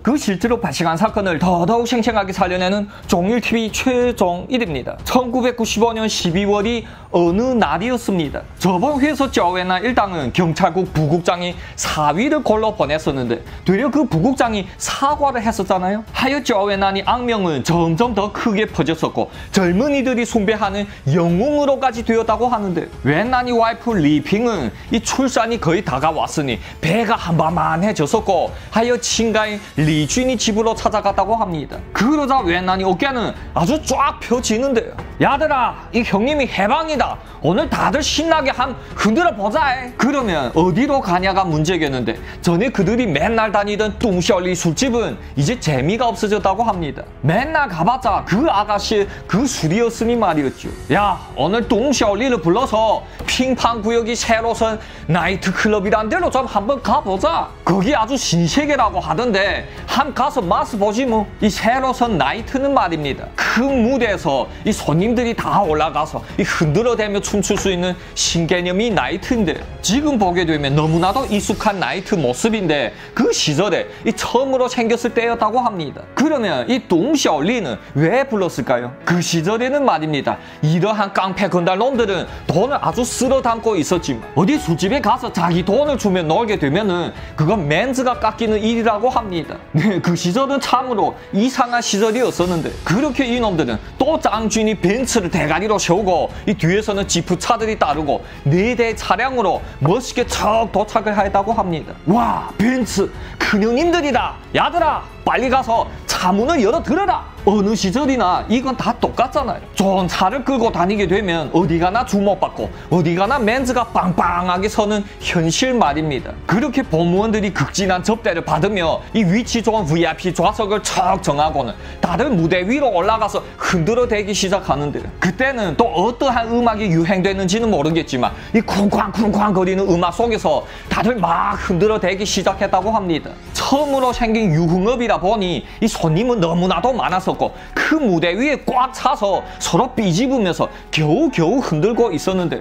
그 실제로 발생한 사건을 더더욱 생생하게 살려내는 종일TV 최종 1위입니다. 1995년 12월이 어느 날이었습니다. 저번 회에서 저웨나 일당은 경찰국 부국장이 사위를 골로 보냈었는데 되려 그 부국장이 사과를 했었잖아요. 하여 저웨나니 악명은 점점 더 크게 퍼졌었고 젊은이들이 숭배하는 영웅으로까지 되었다고 하는데 웬나니 와이프 리핑은 이 출산이 거의 다가왔으니 배가 한반만해졌었고 하여 친가인 리준이 집으로 찾아갔다고 합니다. 그러자 웬나니 어깨는 아주 쫙 펴지는데요. 야들아, 이 형님이 해방이다. 오늘 다들 신나게 한 흔들어 보자. 그러면 어디로 가냐가 문제겠는데 전에 그들이 맨날 다니던 뚱쇼리 술집은 이제 재미가 없어졌다고 합니다. 맨날 가봤자 그 아가씨 그 술이었으니 말이었죠. 야, 오늘 뚱쇼리를 불러서 핑팡 구역이 새로 선 나이트클럽이란 데로 좀 한번 가보자. 거기 아주 신세계라고 하던데 한 가서 맛을 보지 뭐. 이 새로 선 나이트는 말입니다. 큰 무대에서 이 손님들이 다 올라가서 이 흔들어대며 춤출 수 있는 신개념이 나이트인데 지금 보게 되면 너무나도 익숙한 나이트 모습인데 그 시절에 이 처음으로 생겼을 때였다고 합니다. 그러면 이 뚱쇼리는 왜 불렀을까요? 그 시절에는 말입니다. 이러한 깡패 건달 놈들은 돈을 아주 쓸어 담고 있었지만 어디 술집에 가서 자기 돈을 주면 놀게 되면은 그건 맨즈가 깎이는 일이라고 합니다. 네, 그 시절은 참으로 이상한 시절이었었는데 그렇게 이놈들은 또 짱준이 벤츠를 대가리로 세우고 이 뒤에서는 지프차들이 따르고 4대의 차량으로 멋있게 척 도착을 했다고 합니다. 와, 벤츠 큰형님들이다. 야들아, 빨리 가서 차문을 열어 들어라. 어느 시절이나 이건 다 똑같잖아요. 좋은 차를 끌고 다니게 되면 어디 가나 주목받고 어디 가나 맨즈가 빵빵하게 서는 현실 말입니다. 그렇게 공무원들이 극진한 접대를 받으며 이 위치 좋은 VIP 좌석을 척 정하고는 다들 무대 위로 올라가서 흔들어대기 시작하는데 그때는 또 어떠한 음악이 유행되는지는 모르겠지만 이 쿵쾅쿵쾅 거리는 음악 속에서 다들 막 흔들어대기 시작했다고 합니다. 처음으로 생긴 유흥업이라 보니 이 손님은 너무나도 많아서 그 무대 위에 꽉 차서 서로 삐집으면서 겨우겨우 흔들고 있었는데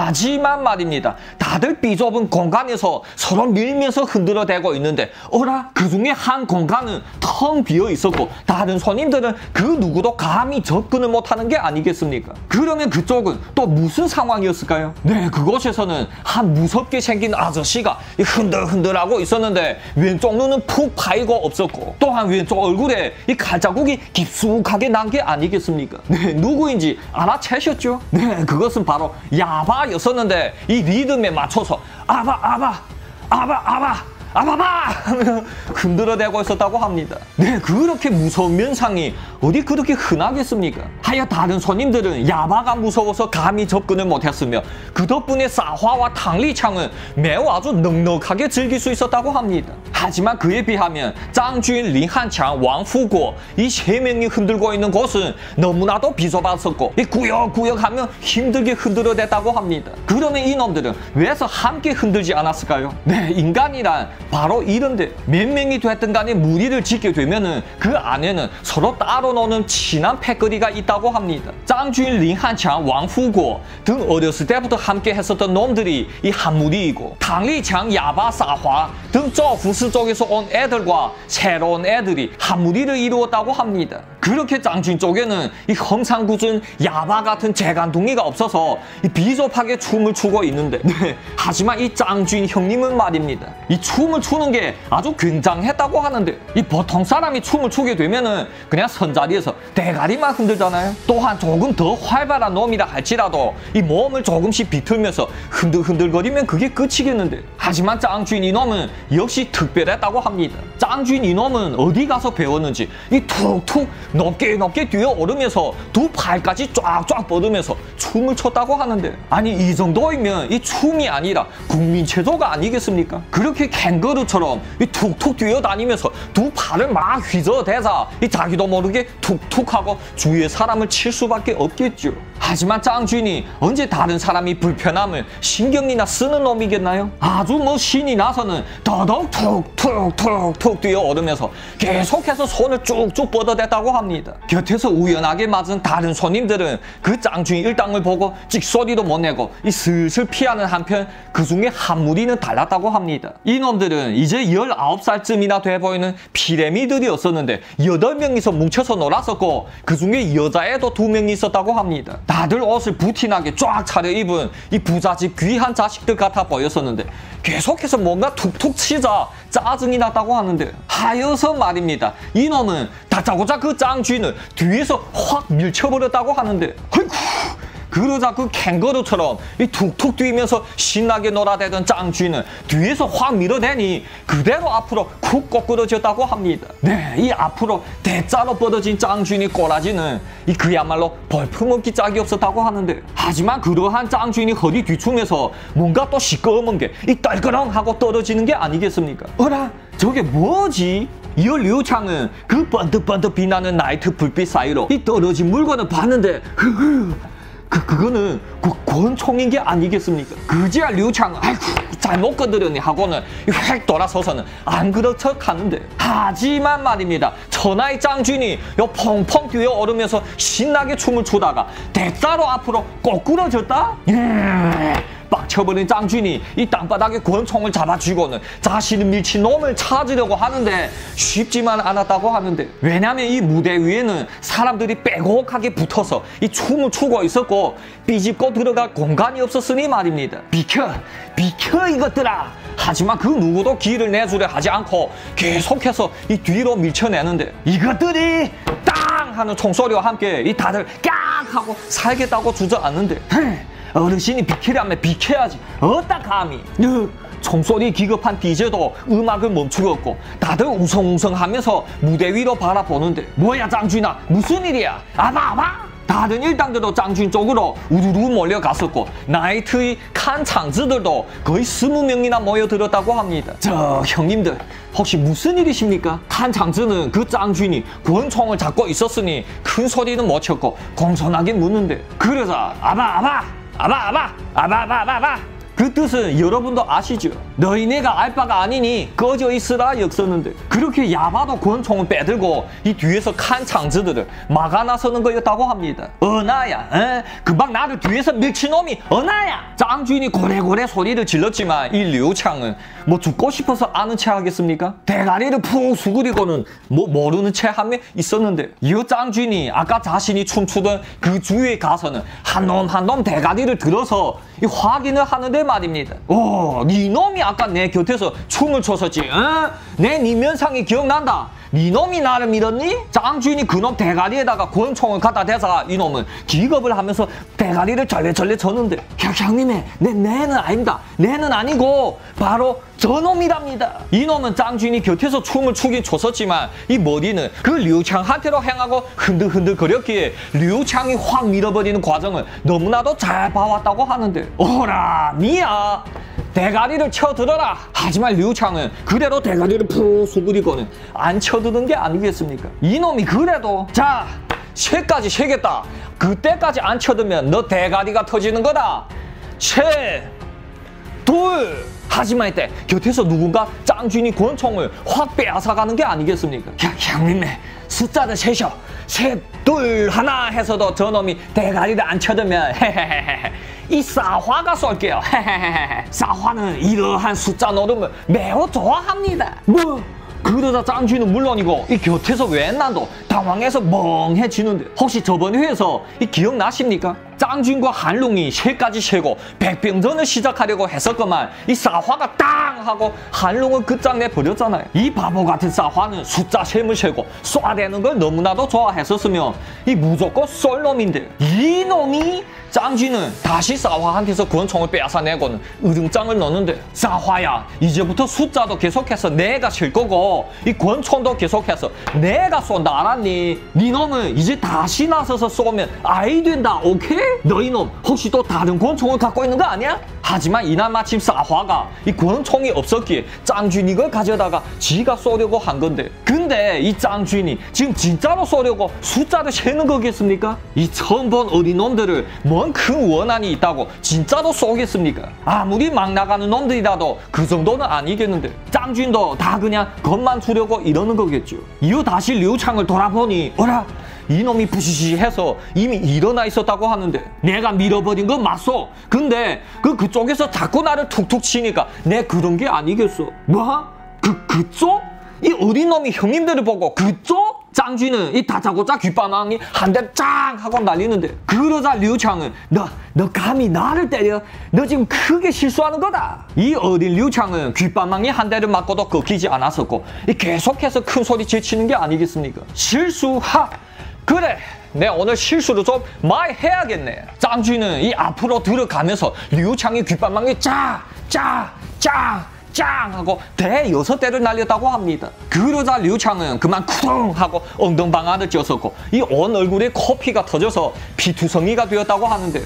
하지만 말입니다. 다들 삐좁은 공간에서 서로 밀면서 흔들어대고 있는데 어라? 그 중에 한 공간은 텅 비어 있었고 다른 손님들은 그 누구도 감히 접근을 못하는 게 아니겠습니까? 그러면 그쪽은 또 무슨 상황이었을까요? 네, 그곳에서는 한 무섭게 생긴 아저씨가 흔들흔들하고 있었는데 왼쪽 눈은 푹 파이고 없었고 또한 왼쪽 얼굴에 이 칼자국이 깊숙하게 난 게 아니겠습니까? 네, 누구인지 알아채셨죠? 네, 그것은 바로 야바였었는데 이 리듬에 맞춰서 아바 하며 흔들어대고 있었다고 합니다. 네, 그렇게 무서운 면상이 어디 그렇게 흔하겠습니까? 하여 다른 손님들은 야바가 무서워서 감히 접근을 못했으며 그 덕분에 사화와 탕리창은 매우 아주 넉넉하게 즐길 수 있었다고 합니다. 하지만 그에 비하면 짱준, 린한창, 왕후고 이 3명이 흔들고 있는 곳은 너무나도 비좁았었고 이 구역구역하며 힘들게 흔들어댔다고 합니다. 그러면 이놈들은 왜서 함께 흔들지 않았을까요? 네, 인간이란 바로 이런데 몇 명이 됐든 간에 무리를 짓게 되면은 그 안에는 서로 따로 노는 친한 패거리가 있다고 합니다. 짱준, 린한창, 왕후고 등 어렸을 때부터 함께 했었던 놈들이 이 한 무리이고 탕리창, 야바, 사화 등 저후스 쪽에서 온 애들과 새로운 애들이 한 무리를 이루었다고 합니다. 그렇게 짱준 쪽에는 이 험상궂은 야바 같은 재간둥이가 없어서 이 비좁하게 춤을 추고 있는데 네, 하지만 이 짱준 형님은 말입니다. 이 춤을 추는 게 아주 굉장했다고 하는데 이 보통 사람이 춤을 추게 되면은 그냥 선자리에서 대가리만 흔들잖아요. 또한 조금 더 활발한 놈이라 할지라도 이 몸을 조금씩 비틀면서 흔들흔들거리면 그게 끝이겠는데 하지만 짱준 이놈은 역시 특별했다고 합니다. 짱준 이놈은 어디 가서 배웠는지 이 툭툭 높게 뛰어오르면서 두 팔까지 쫙쫙 뻗으면서 춤을 췄다고 하는데 아니 이 정도이면 이 춤이 아니라 국민체조가 아니겠습니까? 그렇게 캥거루처럼 이 툭툭 뛰어다니면서 두 팔을 막 휘저어대자 이 자기도 모르게 툭툭하고 주위의 사람을 칠 수밖에 없겠죠. 하지만 짱준이 언제 다른 사람이 불편함을 신경이나 쓰는 놈이겠나요? 아주 뭐 신이 나서는 더더욱 툭툭툭툭 뛰어오르면서 계속해서 손을 쭉쭉 뻗어댔다고 합니다. 곁에서 우연하게 맞은 다른 손님들은 그 짱준이 일당을 보고 찍소리도 못 내고 슬슬 피하는 한편 그 중에 한 무리는 달랐다고 합니다. 이놈들은 이제 19살쯤이나 돼 보이는 피레미들이었었는데 8명이서 뭉쳐서 놀았었고 그 중에 여자애도 2명이 있었다고 합니다. 다들 옷을 부티나게 쫙 차려입은 이 부잣집 귀한 자식들 같아 보였었는데 계속해서 뭔가 툭툭 치자 짜증이 났다고 하는데 하여서 말입니다. 이놈은 다짜고짜 그 짱쥐는 뒤에서 확 밀쳐버렸다고 하는데 아이고 그러자 그 캥거루처럼 이 툭툭 뛰면서 신나게 놀아대던 짱쥐는 뒤에서 확 밀어내니 그대로 앞으로 쿡 꼬꾸러졌다고 합니다. 네, 이 앞으로 대자로 뻗어진 짱쥐니 꼬라지는 이 그야말로 볼품없기 짝이 없었다고 하는데 하지만 그러한 짱쥐니 허리 뒤춤에서 뭔가 또 시꺼먼 게 이 떨그렁하고 떨어지는 게 아니겠습니까? 어라? 저게 뭐지? 이 류창은 그 번뜩번뜩 빛나는 나이트 불빛 사이로 이 떨어진 물건을 봤는데 그거는 권총인 게 아니겠습니까? 그지야 류창은 아이고 잘못 건드렸니 하고는 획 돌아서서는 안 그럴 척 하는데 하지만 말입니다. 천하의 짱쥐니 요 펑펑 뛰어 오르면서 신나게 춤을 추다가 대자로 앞으로 꼬꾸러졌다? 빡쳐버린 짱쥐니 이 땅바닥에 권총을 잡아쥐고는 자신을 밀친 놈을 찾으려고 하는데 쉽지만 않았다고 하는데 왜냐면 이 무대 위에는 사람들이 빼곡하게 붙어서 이 춤을 추고 있었고 삐집고 들어갈 공간이 없었으니 말입니다. 비켜 이것들아. 하지만 그 누구도 길을 내주려 하지 않고 계속해서 이 뒤로 밀쳐내는데 이것들이 땅 하는 총소리와 함께 이 다들 깍 하고 살겠다고 주저앉는데 어르신이 비키라면 비켜야지. 어따 감히. 총소리 기급한 DJ도 음악을 멈추었고 다들 웅성웅성하면서 무대 위로 바라보는데 뭐야 짱쥐나 무슨 일이야? 아봐. 다른 일당들도 짱쥐 쪽으로 우르르 몰려갔었고 나이트의 칸 창즈들도 거의 20명이나 모여들었다고 합니다. 저 형님들 혹시 무슨 일이십니까? 칸 창즈는 그 짱쥐니 권총을 잡고 있었으니 큰 소리는 못 쳤고 공손하게 묻는데 그러자 아바 그 뜻은 여러분도 아시죠? 너희네가 알 바가 아니니 꺼져 있으라 역썼는데 그렇게 야바도 권총을 빼들고 이 뒤에서 칸 창즈들을 막아 나서는 거였다고 합니다. 어나야 금방 나를 뒤에서 밀친 놈이 어나야. 짱쥐니 고래고래 소리를 질렀지만 이 류창은 뭐 죽고 싶어서 아는 체 하겠습니까? 대가리를 푹 수그리고는 뭐 모르는 채 함에 있었는데 이 짱쥐니 아까 자신이 춤추던 그 주위에 가서는 한 놈 대가리를 들어서 이 확인을 하는데 말입니다. 네 놈이 아까 내 곁에서 춤을 췄었지. 내 면상이 기억난다. 네 놈이 나를 밀었니? 짱쥐니 그놈 대가리에다가 권총을 갖다 대자 이놈은 기겁을 하면서 대가리를 절레절레 쳤는데 형님의 내는 아닙니다. 내는 아니고 바로 저놈이랍니다. 이놈은 짱쥐니 곁에서 춤을 추긴 췄었지만 이 머리는 그 류창한테로 행하고 흔들흔들 거렸기에 류창이 확 밀어버리는 과정을 너무나도 잘 봐왔다고 하는데 오라 니야 대가리를 쳐들어라. 하지만 류창은 그대로 대가리를 푹 수그리고는 안 쳐드는 게 아니겠습니까? 이놈이 그래도 자 셋까지 세겠다. 그때까지 안 쳐들면 너 대가리가 터지는 거다. 셋 둘. 하지만 이때 곁에서 누군가 짱쥐니 권총을 확 빼앗아가는 게 아니겠습니까? 형님네 숫자를 세셔. 셋, 둘, 하나 해서도 저놈이 대가리를 안 쳐들면 이 싸화가 쏠게요. 싸화는 이러한 숫자 노름을 매우 좋아합니다. 뭐? 그러자 짱쥐는 물론이고 이 곁에서 웬난도 당황해서 멍해지는데 혹시 저번 회에서 이 기억나십니까? 짱쥐과 한룽이 셋까지 세고 백병전을 시작하려고 했었건만 이 싸화가 땅 하고 한룽을 끝장내 버렸잖아요. 이 바보 같은 싸화는 숫자 셈을 세고 쏴대는 걸 너무나도 좋아했었으면 이 무조건 쏠 놈인데 이 놈이 짱쥐는 다시 싸화한테서 권총을 빼앗아내고는 으름장을 넣는데 싸화야 이제부터 숫자도 계속해서 내가 칠 거고 이 권총도 계속해서 내가 쏜다 알았니? 네 놈은 이제 다시 나서서 쏘면 아이 된다 오케이? 너희 놈 혹시 또 다른 권총을 갖고 있는 거 아니야? 하지만 이날 마침 사화가 이 권총이 없었기에 짱준이 걸 가져다가 지가 쏘려고 한 건데, 근데 이 짱준이 지금 진짜로 쏘려고 숫자를 세는 거겠습니까? 이 처음 본 어린 놈들을 뭔 큰 원한이 있다고 진짜로 쏘겠습니까? 아무리 막 나가는 놈들이라도 그 정도는 아니겠는데, 짱준도 다 그냥 겁만 주려고 이러는 거겠죠. 이후 다시 류창을 돌아보니 어라, 이놈이 부시시해서 이미 일어나 있었다고 하는데, 내가 밀어버린 건 맞소. 근데 그쪽에서 자꾸 나를 툭툭 치니까 내 그런 게 아니겠어. 뭐? 그쪽? 이 어린 놈이 형님들을 보고 그쪽? 짱쥐는 이 다짜고짜 귓바망이 한 대 짱 하고 날리는데, 그러자 류창은 너 감히 나를 때려? 너 지금 크게 실수하는 거다. 이 어린 류창은 귓바망이 한 대를 맞고도 꺾이지 않았었고, 계속해서 큰 소리 제치는 게 아니겠습니까? 실수하. 그래, 내 오늘 실수를 좀 많이 해야겠네. 짱쥐는 이 앞으로 들어가면서 류창이 귓바망이 짱 하고 대 6대를 날렸다고 합니다. 그러자 류창은 그만 쿠렁 하고 엉덩방아를 찧었었고, 이 온 얼굴에 코피가 터져서 피투성이가 되었다고 하는데요.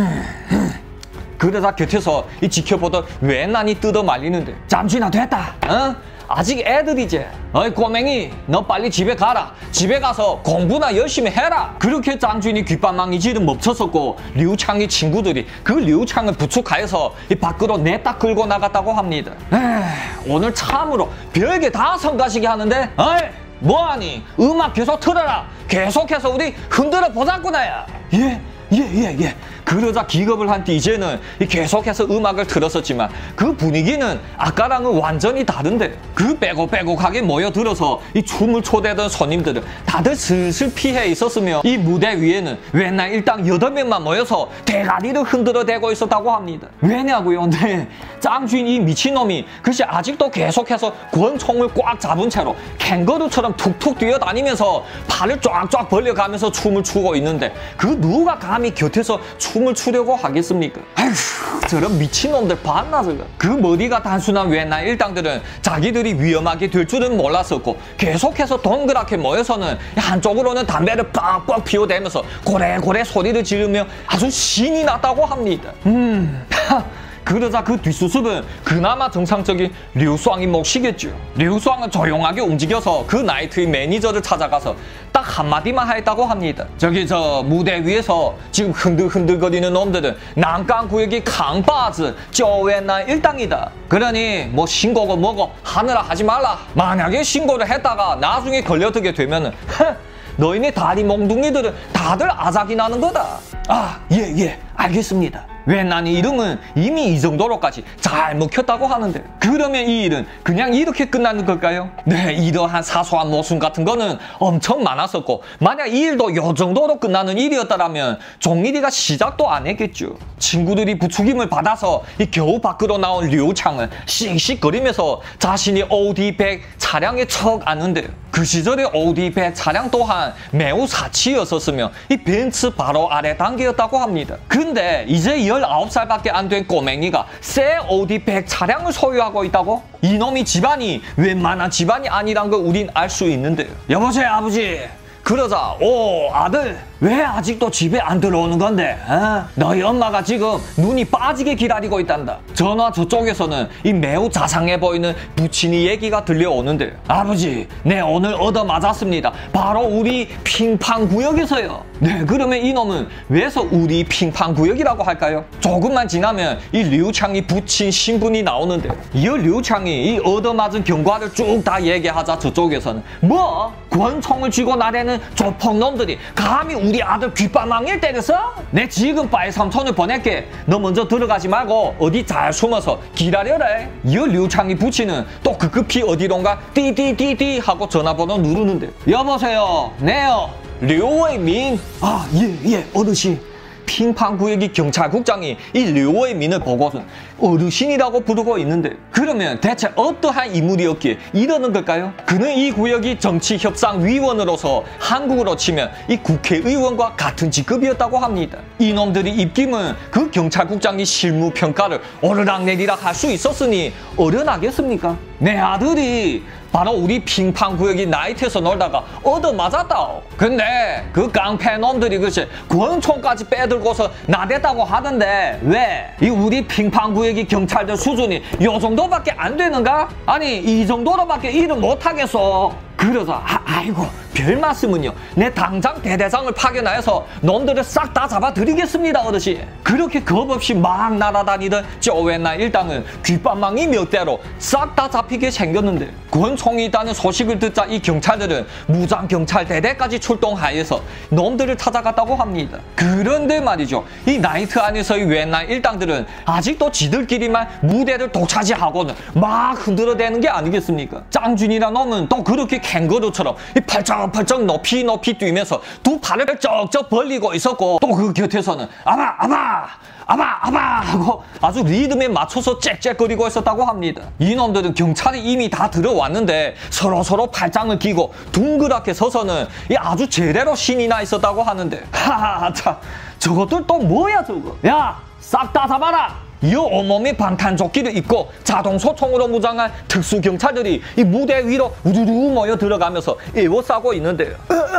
그러자 곁에서 이 지켜보던 웬난이 뜯어 말리는데, 잠시나 됐다. 아직 애들이지. 어이 꼬맹이, 너 빨리 집에 가라. 집에 가서 공부나 열심히 해라. 그렇게 짱준이 귓바망이질은 멈췄었고, 류창이 친구들이 그 류창을 부축하여서 이 밖으로 냈다 끌고 나갔다고 합니다. 오늘 참으로 별게 다 성가시게 하는데, 어이 뭐하니? 음악 계속 틀어라. 계속해서 우리 흔들어 보자꾸나야. 예. 그러자 기겁을 한 뒤 이제는 계속해서 음악을 틀었었지만, 그 분위기는 아까랑은 완전히 다른데, 그 빼곡빼곡하게 모여들어서 이 춤을 초대던 손님들은 다들 슬슬 피해 있었으며, 이 무대 위에는 맨날 일당 8명만 모여서 대가리를 흔들어 대고 있었다고 합니다. 왜냐고요? 네, 짱주인 이 미친놈이 글쎄 아직도 계속해서 권총을 꽉 잡은 채로 캥거루처럼 툭툭 뛰어다니면서 팔을 쫙쫙 벌려가면서 춤을 추고 있는데, 그 누가 감히 곁에서 춤을 추려고 하겠습니까? 아휴, 저런 미친놈들 봤나 저거. 그 머리가 단순한 웬날 일당들은 자기들이 위험하게 될 줄은 몰랐었고, 계속해서 동그랗게 모여서는 한쪽으로는 담배를 빡빡 피워대면서 고래고래 소리를 지르며 아주 신이 났다고 합니다. 그러자 그 뒷수습은 그나마 정상적인 류수왕이 몫이겠죠. 류수왕은 조용하게 움직여서 그 나이트의 매니저를 찾아가서 딱 한마디만 하였다고 합니다. 저기 저 무대 위에서 지금 흔들흔들거리는 놈들은 난강구역이 강바즈 쪼웨나 일당이다. 그러니 뭐 신고고 뭐고 하느라 하지 말라. 만약에 신고를 했다가 나중에 걸려들게 되면은 너희네 다리 몽둥이들은 다들 아작이 나는 거다. 예, 알겠습니다. 웬난이 이름은 이미 이 정도로까지 잘 먹혔다고 하는데, 그러면 이 일은 그냥 이렇게 끝나는 걸까요? 네, 이러한 사소한 모순 같은 거는 엄청 많았었고, 만약 이 일도 요 정도로 끝나는 일이었다면 종일이가 시작도 안 했겠죠. 친구들이 부추김을 받아서 이 겨우 밖으로 나온 류창은 씩씩거리면서 자신이 OD100 차량에 척 앉는데요. 그 시절의 OD100 차량 또한 매우 사치였었으며 이 벤츠 바로 아래 단계였다고 합니다. 근데 이제 19살밖에 안 된 꼬맹이가 새 OD100 차량을 소유하고 있다고? 이놈이 집안이 웬만한 집안이 아니란 걸 우린 알 수 있는데요. 여보세요 아버지. 그러자 오 아들 왜 아직도 집에 안 들어오는 건데? 너희 엄마가 지금 눈이 빠지게 기다리고 있단다. 전화 저쪽에서는 이 매우 자상해 보이는 부친이 얘기가 들려오는데, 아버지 네 오늘 얻어맞았습니다. 바로 우리 핑팡구역에서요. 네, 그러면 이놈은 왜서 우리 핑팡구역이라고 할까요? 조금만 지나면 이 류창이 부친 신분이 나오는데, 이 류창이 이 얻어맞은 경과를 쭉 다 얘기하자 저쪽에서는 뭐? 권총을 쥐고 나대는 조폭놈들이 감히 우리 아들 귓바망이를 때렸어? 내 지금 빠이 삼촌을 보낼게. 너 먼저 들어가지 말고 어디 잘 숨어서 기다려라. 이 류창이 부치는 또 급히 어디론가 띠띠띠띠 하고 전화번호 누르는데, 여보세요 네요 류웨이민. 예 어르신. 핑팡구역이 경찰국장이 이 류웨이민을 보고선 어르신이라고 부르고 있는데, 그러면 대체 어떠한 인물이었기에 이러는 걸까요? 그는 이 구역이 정치협상위원으로서 한국으로 치면 이 국회의원과 같은 직급이었다고 합니다. 이놈들이 입김은 그 경찰국장이 실무 평가를 오르락내리락 할 수 있었으니 어련하겠습니까? 내 아들이 바로 우리 빙판구역이 나이트에서 놀다가 얻어맞았다. 근데 그 깡패놈들이 글쎄 권총까지 빼들고서 나댔다고 하던데 왜? 이 우리 빙판구역이 경찰들 수준이 요 정도밖에 안 되는가? 아니 이 정도로밖에 일을 못하겠어. 그래서 아이고 별 말씀은요. 내 당장 대대장을 파견하여서 놈들을 싹 다 잡아드리겠습니다 어르신. 그렇게 겁없이 막 날아다니던 쪼웬나 일당은 귓밤망이 몇 대로 싹 다 잡히게 생겼는데 권총이 있다는 소식을 듣자 이 경찰들은 무장경찰대대까지 출동하여서 놈들을 찾아갔다고 합니다. 그런데 말이죠. 이 나이트 안에서의 웬나 일당들은 아직도 지들끼리만 무대를 독차지하고는 막 흔들어대는 게 아니겠습니까? 짱준이란 놈은 또 그렇게 캥거루처럼 이 펄쩍펄쩍 높이 뛰면서 두 팔을 쩍쩍 벌리고 있었고 또 그 곁에서는 아바 하고 아주 리듬에 맞춰서 짹짹거리고 있었다고 합니다. 이놈들은 경찰이 이미 다 들어왔는데 서로 팔짱을 끼고 둥그랗게 서서는 아주 제대로 신이 나 있었다고 하는데 하하 참 저것들 또 뭐야 저거. 야 싹 다 잡아라. 이 온몸에 방탄조끼를 입고 자동소총으로 무장한 특수경찰들이 이 무대 위로 우르르 모여 들어가면서 에워싸고 있는데요.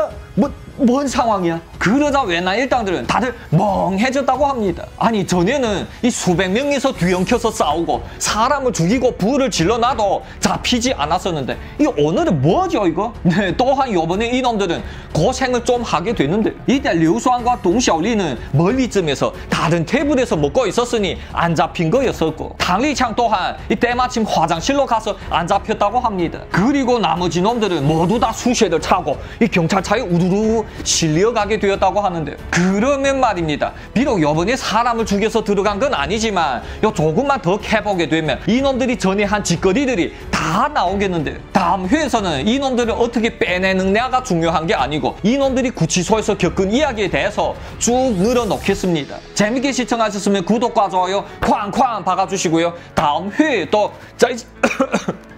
뭔 상황이야? 그러자 웬나 일당들은 다들 멍해졌다고 합니다. 아니 전에는 이 수백 명이서 뒤엉켜서 싸우고 사람을 죽이고 불을 질러놔도 잡히지 않았었는데 이 오늘은 뭐죠 이거? 네, 또한 요번에 이놈들은 고생을 좀 하게 됐는데 이때 류수환과 동샤오리는 멀리쯤에서 다른 테이블에서 먹고 있었으니 안 잡힌 거였었고 탕리창 또한 이 때마침 화장실로 가서 안 잡혔다고 합니다. 그리고 나머지 놈들은 모두 다 수쉐를 차고 이 경찰차에 우르르 실려가게 되었다고 하는데 그러면 말입니다. 비록 요번에 사람을 죽여서 들어간 건 아니지만 요 조금만 더 캐보게 되면 이놈들이 전에 한 짓거리들이 다 나오겠는데 다음 회에서는 이놈들을 어떻게 빼내느냐가 중요한 게 아니고 이놈들이 구치소에서 겪은 이야기에 대해서 쭉 늘어놓겠습니다. 재밌게 시청하셨으면 구독과 좋아요 쾅쾅 박아주시고요. 다음 회에 또